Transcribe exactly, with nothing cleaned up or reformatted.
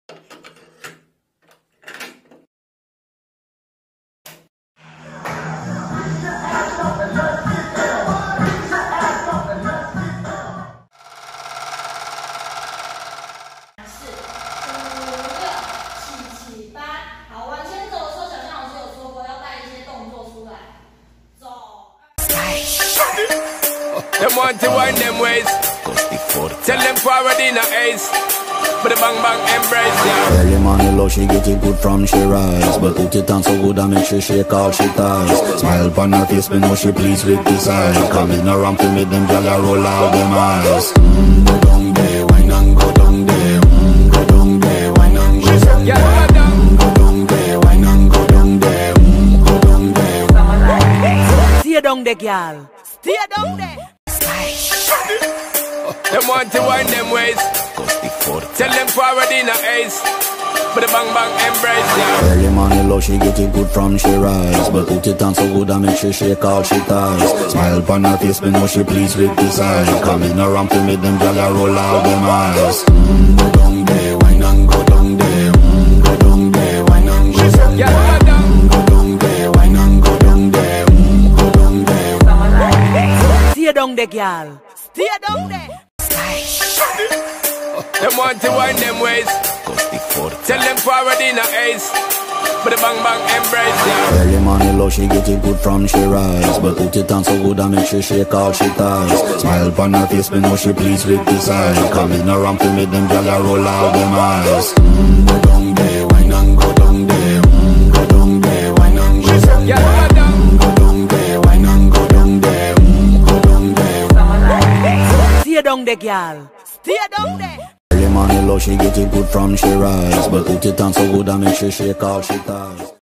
Them want to wind them ways. Tell them forward in a ace. But the bang bang embrace, yeah. Early money low, she get it good from she rise. But put it on so good I make she shake all she ties. Smile upon her face, me know she pleased with this eye. Coming around to make them gyal roll out them eyes. Mm, go down there, wine and go down there. Mm, go down there, wine and go down there. Mm, go down there, wine and go down there. Mm, go down there. Stay down there, girl. Stay down there. Them want to wind them ways. Tell them forward in a ace. But the bang bang embrace, yeah. Early money low, she get it good from she rise. But put it on so good I make she shake all she ties. Smile upon her face, me know she pleased with this eye. Coming around to make them gyal roll out them eyes. Mm, go down there, wine and go down there. Mm, go down there, wine and go down there. Mm, go down there, wine and go down there. Mm, go down there. Stay down there, girl. Stay down there. Them want to wind them ways. Tell them forward in a ace. But the bang bang embrace, yeah. Early money low, she get it good from she rise. But put it on so good I make she shake all she ties. Smile upon her face, me know she pleased with this eye. Coming around to make them gyal roll out them eyes. Mm, go down there, wine and go down there. Mm, go down there, wine and go down there. Mm, go down there, wine and go down there. Mm, go down there. Stay down there, girl. Stay down there. Early money low, she get it good from she rise. But put it on so good I make she shake all she ties.